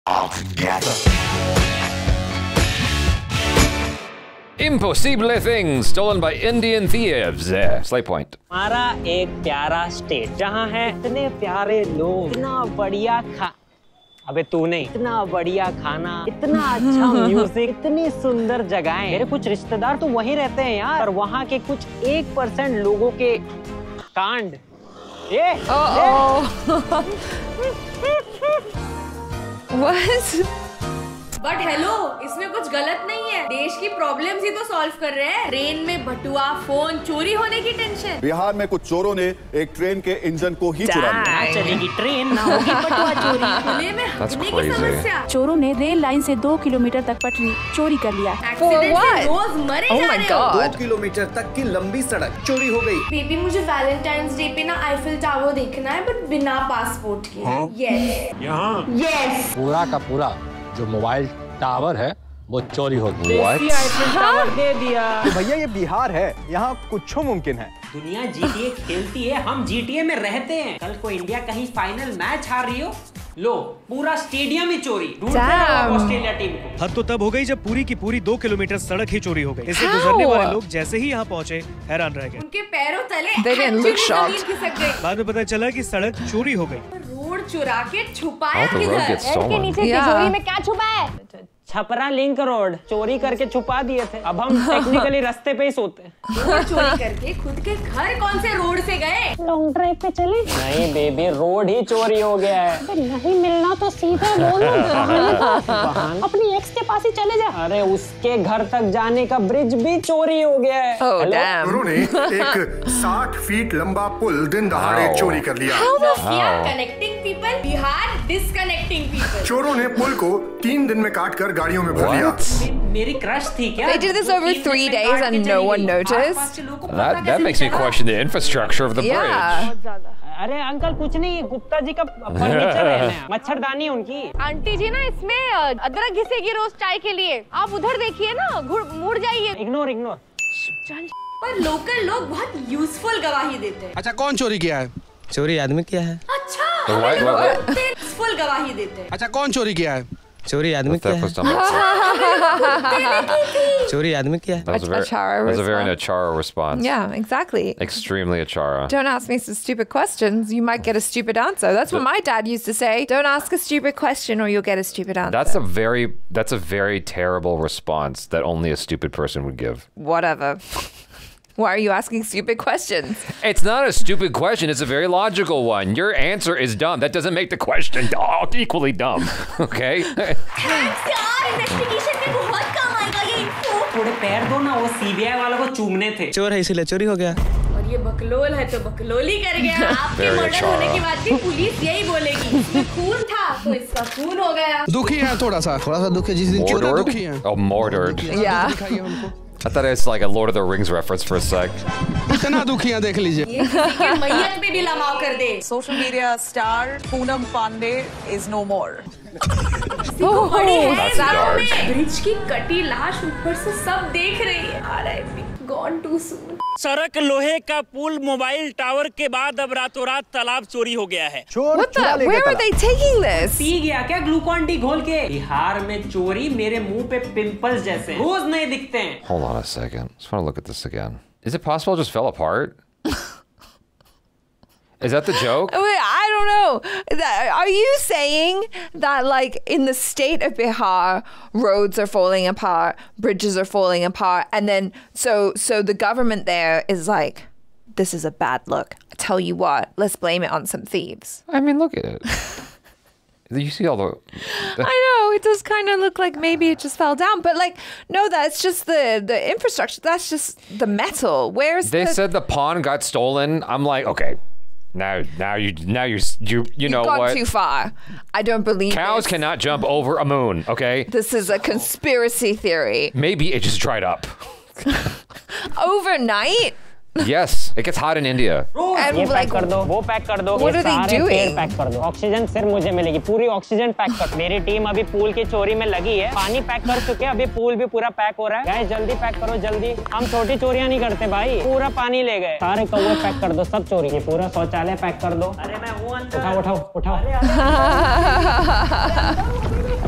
all together. Impossible things stolen by Indian thieves. Slay point. हमारा एक प्यारा state जहाँ है इतने प्यारे लोग, इतना बढ़िया अबे तू नहीं, इतना बढ़िया खाना, इतना अच्छा म्यूजिक, इतनी सुंदर जगहें। मेरे कुछ रिश्तेदार तो वहीं रहते हैं यार, और वहाँ के कुछ 1% लोगों के कांड। ये What? बट हेलो, इसमें कुछ गलत नहीं है। देश की प्रॉब्लम्स ही तो सॉल्व कर रहे हैं। ट्रेन में बटुआ, फोन चोरी होने की टेंशन। बिहार में कुछ चोरों ने एक ट्रेन के इंजन को ही चुरा लिया। ना चलेगी ट्रेन, ना होगी बटुआ चोरी। खुले में हगने की समस्या। चोरों ने रेल लाइन से 2 किलोमीटर तक पटरी चोरी कर लिया। एक्सीडेंट से रोज मरे जा रहे हो। 2 किलोमीटर तक की लंबी सड़क चोरी हो गई। बेबी, मुझे वैलेंटाइंस डे पे ना आईफिल टावर देखना है, बट बिना पासपोर्ट के। यस। यहाँ यस। पूरा का पूरा जो मोबाइल टावर है वो चोरी हो गई। टावर दे दिया। तो भैया ये बिहार है, यहाँ कुछ मुमकिन है। दुनिया जीटीए खेलती है, हम जीटीए में रहते हैं। कल को इंडिया कहीं फाइनल मैच हार रही हो, लो पूरा स्टेडियम ही चोरी। ऑस्ट्रेलिया टीम को हद तो तब हो गई जब पूरी की पूरी 2 किलोमीटर सड़क ही चोरी हो गई। इससे गुजरने वाले लोग जैसे ही यहाँ पहुँचे हैरान रह गए। उनके पैरों तले जमीन खिसक गई। बाद में पता चला कि सड़क चोरी हो गई। रोड चुरा के छुपाया किधर? के नीचे तिजोरी में क्या छुपा है? छपरा लिंक रोड चोरी करके छुपा दिए थे। अब हम टेक्निकली रास्ते पे ही सोते हैं। रोड चोरी करके खुद के घर कौन से रोड से गए? लॉन्ग ड्राइव पे चले? नहीं बेबी, रोड ही चोरी हो गया है। नहीं मिलना तो सीधे बोलो। अपनी एक्स के पास ही चले जा। अरे उसके घर तक जाने का ब्रिज भी चोरी हो गया है। उन्होंने एक 60 फीट लंबा पुल दिन दहाड़े चोरी कर लिया। Connecting people, Bihar disconnecting people. चोरों ने पुल को 3 दिन में काटकर गाड़ियों में भर लिया। मेरी क्रश थी क्या? They did this over 3 days and no one noticed. That makes me question the infrastructure of the bridge. अरे अंकल कुछ नहीं, गुप्ता जी का फर्नीचर है, मच्छरदानी उनकी। आंटी जी ना इसमें अदरक घिसेगी रोज चाय के लिए। आप उधर देखिए ना, मुड़ जाइए। इग्नोर। पर लोकल लोग बहुत यूजफुल गवाही देते हैं। अच्छा कौन चोरी किया है? चोरी आदमी किया है। अच्छा, यूजफुल गवाही देते हैं। अच्छा कौन चोरी किया है? चोरी आदमी किया है। चोरी आदमी किया है। That's a very Achara response. Yeah, exactly. Extremely Achara. Don't ask me some stupid questions. You might get a stupid answer. That's what my dad used to say. Don't ask a stupid question or you'll get a stupid answer. That's a very terrible response that only a stupid person would give. Whatever. Why are you asking stupid questions? It's not a stupid question. It's a very logical one. Your answer is dumb. That doesn't make the question equally dumb. Okay? Thanks यार, investigation में बहुत काम आएगा ये info. थोड़े पैर दो ना, वो सीबीआई वालों को चूमने थे। चोर है इसीलिए चोरी हो गया। और ये बकलोल है तो बकलोली कर गया। आपके मर्डर होने के बाद भी पुलिस यही बोलेगी, इसमें खून था तो इसका खून हो गया। दुखी है थोड़ा सा दुखी। जिस दिन कितना दुखी है। Oh, murdered. Yeah. I thought it's like a Lord of the Rings reference for a sec. इतना दुखी है देख लीजिए। ये किसी के मैयत पे भी लमाव कर दे। Social media star Poonam Pandey is no more. बड़ी है सालों में। ब्रिज की कटी लाश ऊपर से सब देख रही है। R.I.P. Gone too soon. सड़क लोहे का पुल मोबाइल टावर के बाद अब रातों रात तालाब चोरी हो गया है। What the? Where are they taking this? पी गया क्या ग्लूकॉन डी घोल के? बिहार में चोरी, मेरे मुंह पे पिंपल्स जैसे रोज नहीं दिखते हैं। Hold on a second. Just want to look at this again. Is it possible it just fell apart? Is that the joke? I don't know. Are you saying that, like, in the state of Bihar, roads are falling apart, bridges are falling apart, and then so the government there is like, this is a bad look. I tell you what, let's blame it on some thieves. I mean, look at it. You see all the... I know, it does kind of look like maybe it just fell down, but like, no, that's just the infrastructure. That's just the metal. They said the pawn got stolen. I'm like, okay. Now you know You've gone what? too far. I don't believe Cows cannot jump over a moon, okay? This is a conspiracy theory. Maybe it just dried up. Overnight? Yes, it gets hot in India. And ये like, pack कर दो, वो pack कर दो, what are they doing? Pack कर दो, oxygen सिर्फ मुझे मिलेगी, पूरी ऑक्सीजन पैक कर। मेरी टीम अभी पूल की चोरी में लगी है, पानी पैक कर चुके हैं, अभी पूल भी पूरा पैक हो रहा है। गाइस जल्दी पैक करो जल्दी, हम छोटी चोरियां नहीं करते भाई, पूरा पानी ले गए। सारे कौवे पैक कर दो, सब चोरी। ये पूरा शौचालय पैक कर दो। अरे मैं हूँ अंदर। उठाओ।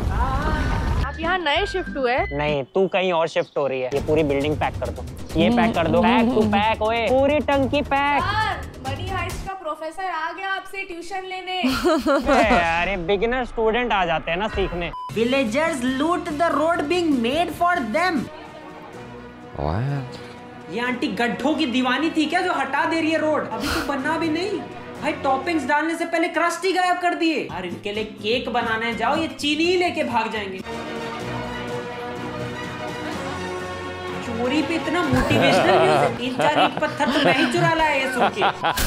ही शिफ्ट हुए? नहीं, तू कहीं और शिफ्ट हो रही है। ये पूरी बिल्डिंग पैक कर दो। ये पैक कर दो। पैक, तू पैक होए। पूरी टंकी पैक। मनी हाइस्ट का प्रोफेसर आ गया आपसे ट्यूशन लेने। अरे बिगिनर स्टूडेंट आ जाते हैं ना सीखने। Villagers loot the road being made for them. What? ये आंटी गड्ढों की दीवानी थी क्या जो हटा दे रही है रोड? अभी तो बना भी नहीं भाई, टॉपिंग्स डालने से पहले क्रस्ट ही गायब कर दिए। यार इनके लिए केक बनाने जाओ, ये चीनी ही लेके भाग जाएंगे। चोरी पे इतना मोटिवेशनल म्यूजिक, 3-4 ईंट पत्थर तो मैं ही चुरा लाया ये सुन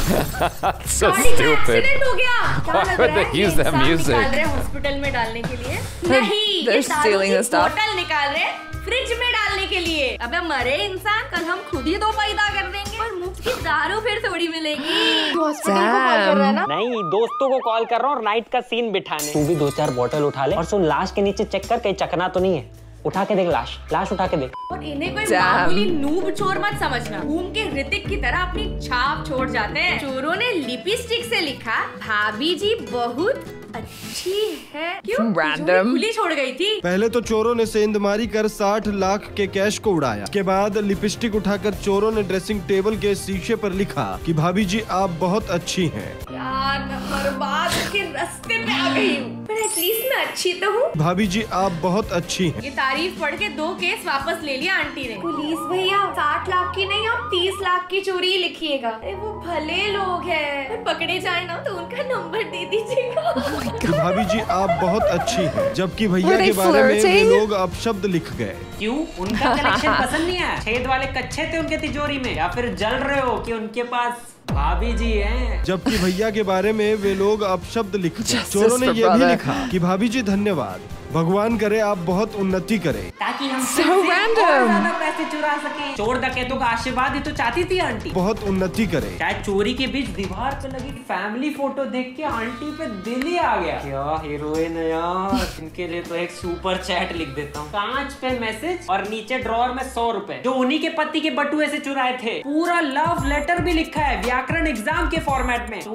के। So stupid. एक्सीडेंट हो गया। क्या Why लग would रहा they है? use that music? निकाल रहे हॉस्पिटल में डालने के लिए? नहीं, They're ये दारू stealing की the stuff. बोतल निकाल रहे फ्रिज में डालने के लिए। अबे मरे इंसान, कल हम खुद ही दो पैदा कर देंगे और मुफ्त की दारू फिर थोड़ी मिलेगी। तू हॉस्पिटल को कॉल कर रहा है ना? नहीं, दोस्तों को कॉल कर रहा हूँ नाइट का सीन बिठाने। तू भी 2-4 बोतल उठा ले और सुन लाश के नीचे चेक कर कहीं चकना तो नहीं है। उठा के देख लाश उठा के देख। और इन्हें कोई मामूली नूब चोर मत समझना। घूम के ऋतिक की तरह अपनी छाप छोड़ जाते हैं। चोरों ने लिपस्टिक से लिखा, भाभी जी बहुत अच्छी है। क्यों? Random. खुली छोड़ गई थी। पहले तो चोरों ने सेंधमारी कर 60 लाख के कैश को उड़ाया। के बाद लिपस्टिक उठाकर चोरों ने ड्रेसिंग टेबल के शीशे पर लिखा कि भाभी जी आप बहुत अच्छी हैं। यार मैं बर्बाद के रास्ते पे आ गई हूँ, पर एटलीस्ट मैं अच्छी तो हूँ। भाभी जी आप बहुत अच्छी हैं। ये तारीफ पढ़ के 2 केस वापस ले लिया आंटी ने। पुलिस भैया 60 लाख की नहीं, आप 30 लाख की चोरी लिखिएगा। अरे वो भले लोग हैं, पर पकड़े जाए ना तो उनका नंबर दे दीजिएगा। भाभी जी आप बहुत अच्छी हैं। जबकि भैया के बारे में वे लोग अपशब्द लिख गए। क्यों? उनका कलेक्शन पसंद नहीं आया? छेद वाले कच्चे थे उनके तिजोरी में, या फिर जल रहे हो कि उनके पास भाभी जी हैं? जबकि भैया के बारे में वे लोग अपशब्द लिख गए। चोरों ने ये भी लिखा कि भाभी जी धन्यवाद, भगवान करे आप बहुत उन्नति करें। ताकि हम So random. ज्यादा पैसे चुरा सकें। चोर डकैतों का आशीर्वाद ही तो चाहती थी आंटी। बहुत उन्नति करें। शायद चोरी के बीच दीवार पे लगी फैमिली फोटो देख के आंटी पे दिल ही आ गया। क्या हीरोइन है यार। इनके लिए तो एक सुपर चैट लिख देता हूँ। कांच पे मैसेज और नीचे ड्रॉअर में 100 रुपए जो उन्हीं के पति के बटुए से चुराए थे। पूरा लव लेटर भी लिखा है व्याकरण एग्जाम के फॉर्मेट में।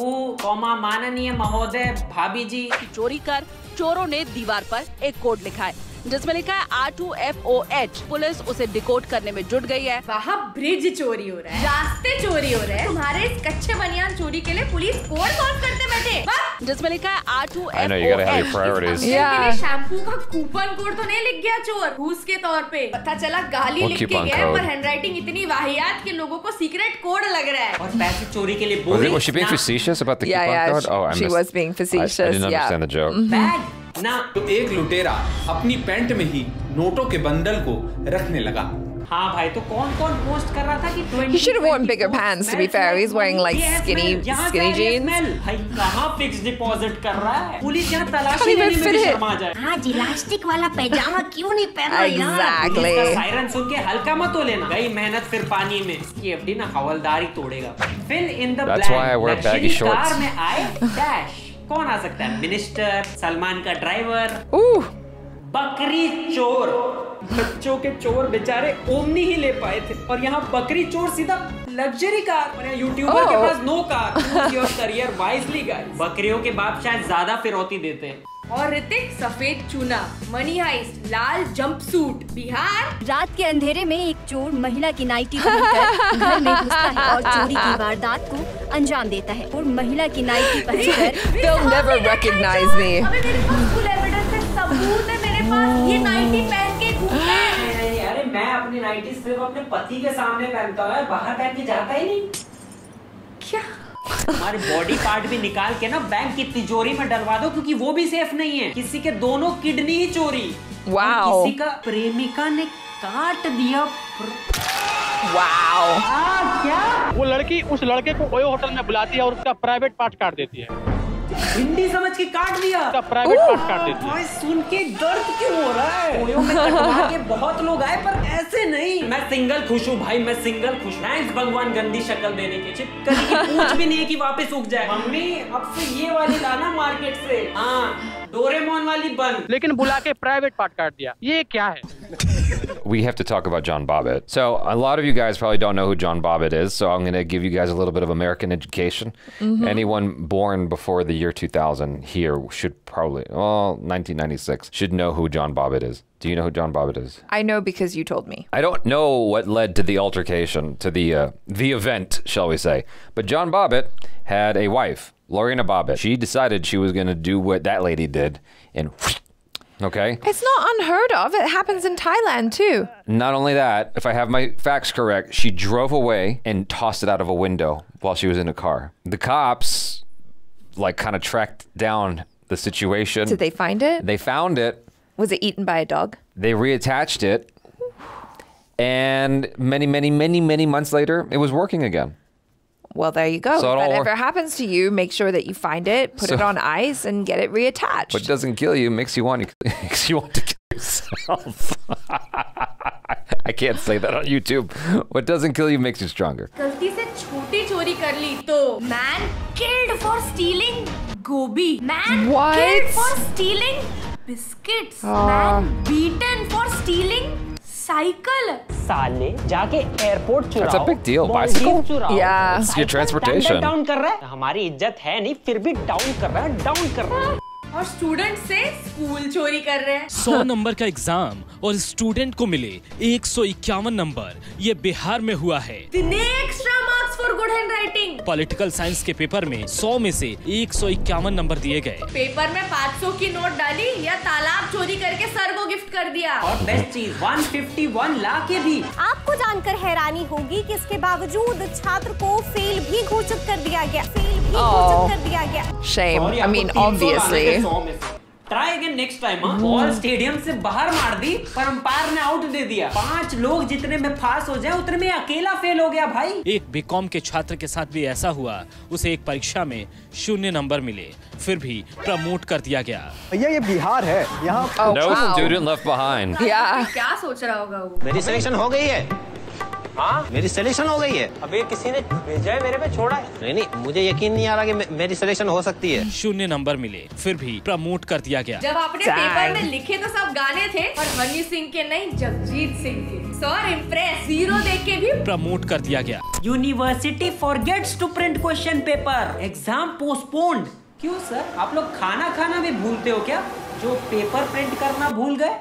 माननीय महोदय भाभी जी। चोरी कर चोरों ने दीवार पर एक कोड लिखा है जिसमें लिखा है R2FOH। पुलिस उसे डिकोड करने में जुट गई है। वहाँ ब्रिज चोरी हो रहा है, रास्ते चोरी हो रहे हैं। तुम्हारे इस कच्चे बनियान चोरी के लिए पुलिस कोड सॉल्व करते बैठे। जिसमें लिखा है R2FOH। I know you gotta have your priorities. Shampoo का कूपन कोड तो नहीं लिख गया चोर घूस के तौर पे। पता चला गाली लिख के गया, पर हैंडराइटिंग इतनी वाहियात के लोगों को सीक्रेट कोड लग रहा है। और पैसे चोरी के लिए बोली। Was she being facetious about the coupon code? Oh, I she missed. was being facetious. I didn't understand the joke. Bag ना। तो एक लुटेरा अपनी पैंट में ही नोटों के बंडल को रखने लगा। हाँ भाई, तो कौन पोस्ट कर रहा था कि 20 He should have worn bigger pants, to be fair. He's wearing like skinny jeans. भाई कहाँ फिक्स डिपॉजिट कर रहा है? पुलिस यहाँ Can't तलाशी even लेने में fit भी it. शर्मा जाए। हाँ जी, इलास्टिक वाला पैजामा क्यों नहीं पहना यार? Exactly. पुलिस का सायरन सुन के हल्का मत हो लेना। गई मेहनत फिर पानी में। इसकी एफडी ना हवलदारी तोड़ेगा। Fill in the That's why I wear blank. baggy shorts. Car में आए डैश। कौन आ सकता है? मिनिस्टर, सलमान का ड्राइवर। बकरी चोर। बच्चों के चोर बेचारे ओमनी ही ले पाए थे और यहाँ बकरी चोर सीधा लग्जरी कार। और यहाँ यूट्यूबर के पास no car. Your career wisely guys. बकरियों के बाप शायद ज्यादा फिरौती देते हैं। और ऋतिक सफेद चूना, मनी हाइस्ट लाल जंपसूट, बिहार। रात के अंधेरे में एक चोर महिला की नाइटी पहनकर घर में घुसता है और चोरी की वारदात को अंजाम देता है। और महिला की नाइटी पहनकर They'll never recognize me. अबे मेरे पास फुल एविडेंस है, सबूत है मेरे पास। ये नाइटी पहन के घूमता है। अरे मैं अपनी नाइटी सिर्फ अपने पति के सामने पहनता हूँ, बाहर पहन के जाता ही नहीं। क्या? हमारे बॉडी पार्ट भी निकाल के ना बैंक की तिजोरी में डलवा दो, क्योंकि वो भी सेफ नहीं है। किसी के दोनों किडनी ही चोरी। Wow. किसी का प्रेमिका ने काट दिया। Wow. क्या? वो लड़की उस लड़के को ओयो होटल में बुलाती है और उसका प्राइवेट पार्ट काट देती है। हिंदी समझ के काट दिया। उसका प्राइवेट पार्ट काट देती है। सुन के दर्द क्यों हो रहा है? ओयो में कटवा के बहुत लोग आए, पर ऐसे नहीं। मैं सिंगल खुश हूँ भाई, मैं सिंगल खुश। थैंक्स भगवान गंदी शक्ल देने के। चिपकली की पूंछ भी नहीं है कि वापस उग जाए। मम्मी अब से ये वाली लाना मार्केट से। हाँ, डोरेमोन वाली बन। लेकिन बुला के प्राइवेट पार्ट काट दिया, ये क्या है? We have to talk about John Bobbitt. So a lot of you guys probably don't know who John Bobbitt is, so I'm going to give you guys a little bit of American education. Anyone born before the year 2000 here should probably, 1996, should know who John Bobbitt is. Do you know who John Bobbitt is? I know because you told me. I don't know what led to the altercation, to the event, shall we say. But John Bobbitt had a wife, Lorena Bobbitt. She decided she was going to do what that lady did and... Okay? It's not unheard of. It happens in Thailand, too. Not only that, if I have my facts correct, she drove away and tossed it out of a window while she was in a car. The cops, like, kind of tracked down the situation. Did they find it? They found it. Was it eaten by a dog? They reattached it. And many months later, it was working again. Well, there you go. So if that ever happens to you, make sure that you find it, put it on ice, and get it reattached. What doesn't kill you makes you want to kill yourself. I can't say that on YouTube. What doesn't kill you makes you stronger. गलती से छोटी चोरी कर ली तो man killed for stealing gobi. Man killed for stealing biscuits. Man beaten for stealing cycle. साले जाके airport चुराओ. That's a big deal. Bicycle? Yeah. It's your transportation. Down कर रहा है. हमारी इज्जत है नहीं, फिर भी डाउन कर रहा है. और स्टूडेंट से स्कूल चोरी कर रहे हैं. 100 नंबर का एग्जाम और स्टूडेंट को मिले 151 नंबर. ये बिहार में हुआ है. Extra marks for good handwriting. Political science के पेपर में 100 में से 151 नंबर दिए गए. पेपर में 500 की नोट डाली या तालाब चोरी करके सर को गिफ्ट कर दिया. और बेस्ट चीज 151 लाख के भी. आपको जानकर हैरानी होगी कि इसके बावजूद छात्र को फेल भी घोषित कर दिया गया. Shame. I mean, obviously. Try again next time. Ball stadium से बाहर मार दी पर अंपायर ने आउट दे दिया. 5 लोग जितने में पास हो जाए उतने में अकेला फेल हो गया भाई. एक बीकॉम के छात्र के साथ भी ऐसा हुआ. उसे एक परीक्षा में 0 नंबर मिले, फिर भी प्रमोट कर दिया गया. भैया ये बिहार है. यहाँ No student left behind. क्या सोच रहा होगा वो? मेरी सिलेक्शन हो गई है. हाँ मेरी सिलेक्शन हो गई है. अबे किसी ने भेजा है मेरे पे, छोड़ा है. नहीं मुझे यकीन नहीं आ रहा कि मेरी सिलेक्शन हो सकती है. 0 नंबर मिले, फिर भी प्रमोट कर दिया गया. जब आपने पेपर में लिखे तो सब गाने थे और हनी सिंह के नहीं जगजीत सिंह के. Sir impress. 0 देख के भी प्रमोट कर दिया गया. University forgets to print question paper. Exam postponed. क्यों सर, आप लोग खाना भी भूलते हो क्या, जो पेपर प्रिंट करना भूल गए?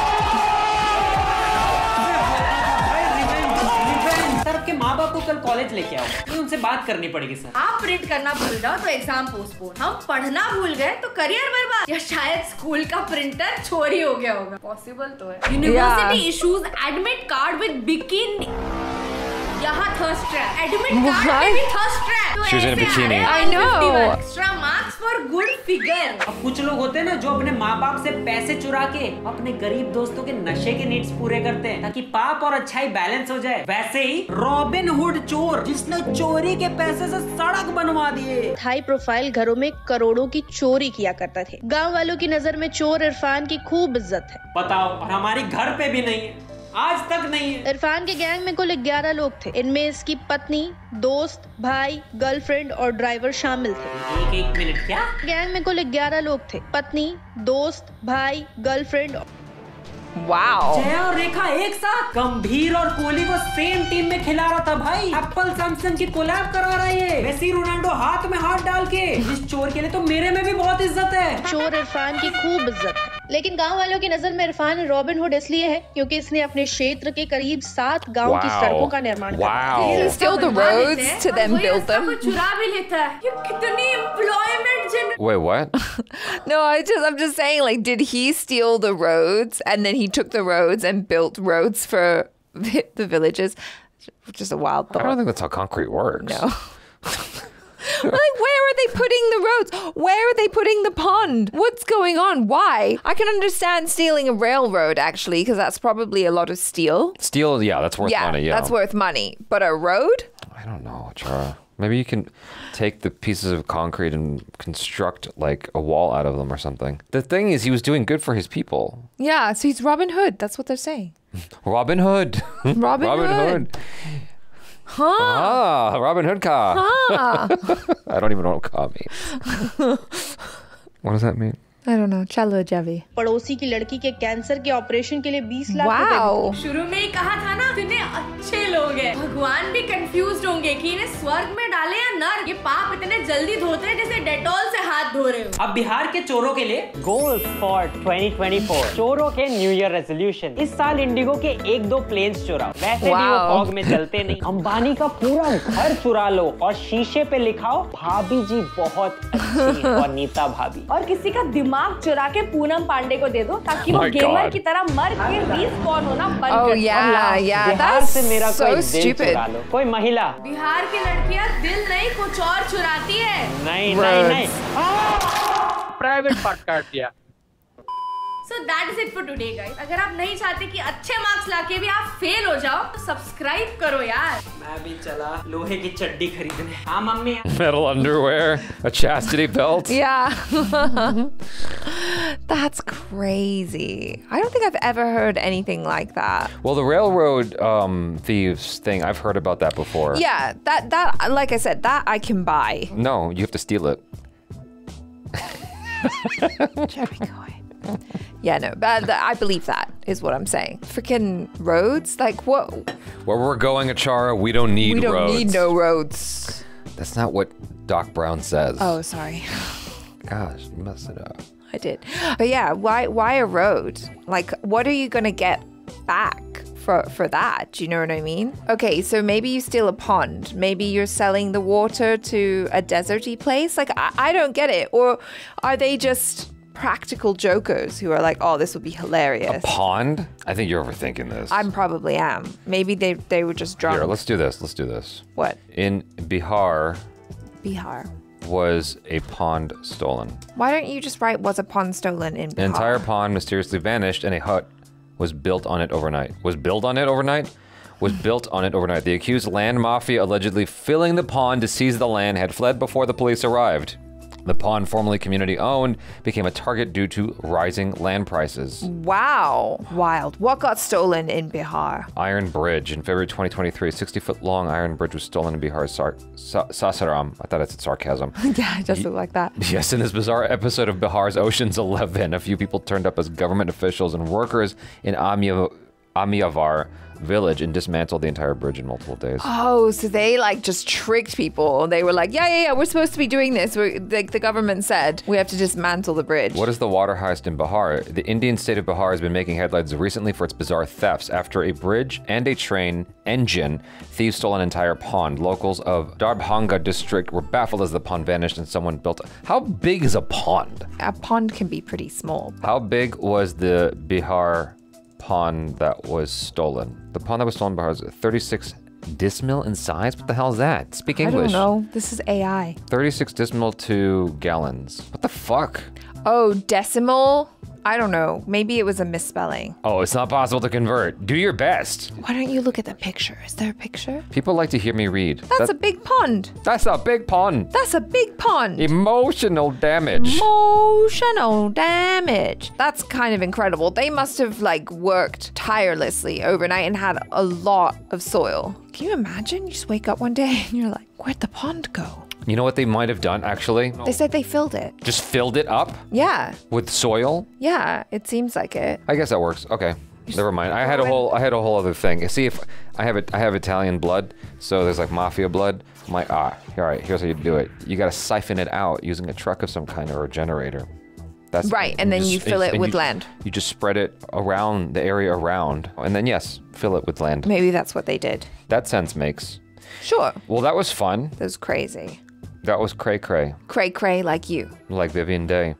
सर आपके माँ बाप को कल कॉलेज लेके आओ, तो उनसे बात करनी पड़ेगी. सर आप प्रिंट करना भूल जाओ तो एग्जाम पोस्टपोन. हम पढ़ना भूल गए तो करियर बर्बाद. या शायद स्कूल का प्रिंटर चोरी हो गया होगा. पॉसिबल तो है. University issues admit card with bikini. यहाँ थर्स्ट ट्रैप. एडमिट कार्ड में भी thirst trap. She was in a bikini. I know. Extra marks for good figure. अब कुछ लोग होते हैं ना जो अपने माँ बाप से पैसे चुरा के अपने गरीब दोस्तों के नशे के नीड्स पूरे करते हैं ताकि पाप और अच्छाई बैलेंस हो जाए. वैसे ही रॉबिन हुड चोर, जिसने चोरी के पैसे से सड़क बनवा दिए. हाई प्रोफाइल घरों में करोड़ों की चोरी किया करता थे. गाँव वालों की नजर में चोर इरफान की खूब इज्जत है. बताओ, और हमारी घर पे भी नहीं है, आज तक नहीं है. इरफान के गैंग में कुल 11 लोग थे. इनमें इसकी पत्नी, दोस्त, भाई, गर्लफ्रेंड और ड्राइवर शामिल थे. एक मिनट, क्या? गैंग में कुल 11 लोग थे. पत्नी, दोस्त, भाई, गर्लफ्रेंड. वाओ. जया और रेखा एक साथ. गंभीर और कोहली को सेम टीम में खिला रहा था भाई. एप्पल सैमसंग की कोलैब करा रहा है. मेसी रोनाल्डो हाथ में हाथ डाल के. इस चोर के लिए तो मेरे में भी बहुत इज्जत है. चोर इरफान की खूब इज्जत है, लेकिन गांव वालों की नजर में इरफान रॉबिन हुड इसलिए है क्योंकि इसने अपने क्षेत्र के करीब 7 गांव की सड़कों का निर्माण किया. He steal the roads to then build them. चुरा भी लेता है. ये कितनी employment generate. Wait, what? No, I'm just saying, like, did he steal the roads and then he took the roads and built roads for the villages? Just a wild thought. I don't think that's how concrete works. No. Like, where are they putting the roads? Where are they putting the pond? What's going on? Why? I can understand stealing a railroad, actually, because that's probably a lot of steel. Steel, yeah, that's worth money. Yeah, that's worth money. But a road? I don't know, Chara. Maybe you can take the pieces of concrete and construct like a wall out of them or something. The thing is, he was doing good for his people. Yeah, so he's Robin Hood. That's what they're saying. Robin Hood. Robin Hood. Huh? Ah, Robin Hood ka. Huh? I don't even know what ka means. What does that mean? I don't know. Chalo Javi. पड़ोसी की लड़की के cancer के operation के लिए 20 lakh Wow. शुरू में ही कहा था ना, इतने अच्छे लोग हैं, भगवान भी कंफ्यूज होंगे कि इन्हें स्वर्ग में डाले या नर्क। ये पाप इतने जल्दी धोते हैं जैसे डेटॉल से हाथ धो रहे हो। अब बिहार के चोरों के लिए गोल्स फॉर 2024। चोरों के न्यू ईयर रेजोल्यूशन। इस साल इंडिगो के 1-2 प्लेन्स चुराओ। वैसे भी वो फॉग में चलते नहीं। अंबानी का पूरा घर चुरा लो और शीशे पे लिखाओ भाभी जी बहुत अच्छी है और नीता भाभी। और किसी का दिमाग चुरा के पूनम पांडे को दे दो ताकि वो गेमर की तरह मर के रिस्पॉन होना बंद कर दे। बिहार से मेरा कोई दिल चुरा लो। कोई महिला। बिहार की लड़कियां दिल नहीं कुछ और चुराती है। नहीं। प्राइवेट पार्ट काट दिया। So that is it for today guys। अगर आप नहीं चाहते कि अच्छे मार्क्स लाके भी आप फेल हो जाओ तो सब्सक्राइब करो यार। मैं भी चला लोहे की चड्डी खरीदने। हाँ mummy. Metal underwear, a chastity belt. Yeah. That's crazy. I don't think I've ever heard anything like that. Well, the railroad thieves thing, I've heard about that before. Yeah, that like I said, that I can buy. No, you have to steal it. Yeah, no, but I believe that is what I'm saying. Freaking roads? Like what? Where we're going, Achara, we don't need roads. We don't need no roads. That's not what Doc Brown says. Oh, sorry. Gosh, you messed it up. I did. But yeah, why a road? Like, what are you gonna get back for that? Do you know what I mean? Okay, so maybe you steal a pond. Maybe you're selling the water to a deserty place. Like, I don't get it. Or are they just practical jokers who are like, oh, this would be hilarious? A pond? I think you're overthinking this. I probably am. Maybe they were just drunk. Here, let's do this. Let's do this. What? In Bihar. Bihar. Was a pond stolen. Why don't you just write was a pond stolen in Bihar? An entire pond mysteriously vanished and a hut was built on it overnight. Was built on it overnight? The accused land mafia allegedly filling the pond to seize the land had fled before the police arrived. The pond, formerly community-owned, became a target due to rising land prices. Wow. Wild. What got stolen in Bihar? Iron Bridge. In February 2023, a 60-foot-long iron bridge was stolen in Bihar's Sasaram. I thought it's sarcasm. Yeah, it does look like that. Yes, in this bizarre episode of Bihar's Ocean's 11, a few people turned up as government officials and workers in Amiavar village and dismantled the entire bridge in multiple days. Oh, so they like just tricked people. They were like, yeah, we're supposed to be doing this. Like the government said, we have to dismantle the bridge. What is the water heist in Bihar? The Indian state of Bihar has been making headlines recently for its bizarre thefts. After a bridge and a train engine, thieves stole an entire pond. Locals of Darbhanga district were baffled as the pond vanished and someone built it. How big is a pond? A pond can be pretty small. How big was the Bihar pond that was stolen? The pond that was stolen by Bihar is 36 decimal in size? What the hell is that? Speak English. I don't know. This is AI. 36 decimal to gallons. What the fuck? Oh, decimal? I don't know. Maybe it was a misspelling. Oh, it's not possible to convert. Do your best. Why don't you look at the picture? Is there a picture? People like to hear me read. That's a big pond. That's a big pond. That's a big pond. Emotional damage. Emotional damage. That's kind of incredible. They must have like worked tirelessly overnight and had a lot of soil. Can you imagine? You just wake up one day and you're like, where'd the pond go? You know what they might have done, actually? They said they filled it. Just filled it up? Yeah. With soil? Yeah, it seems like it. I guess that works. Okay. Never mind. I had a whole other thing. See, if I have Italian blood, so there's like mafia blood. I'm like, all right, here's how you do it. You gotta siphon it out using a truck of some kind or a generator. That's right, and then you fill it with land. You just spread it around the area around, and then yes, fill it with land. Maybe that's what they did. That sense makes. Sure. Well, that was fun. That was crazy. That was cray-cray. Cray-cray like you. Like Vivian Day.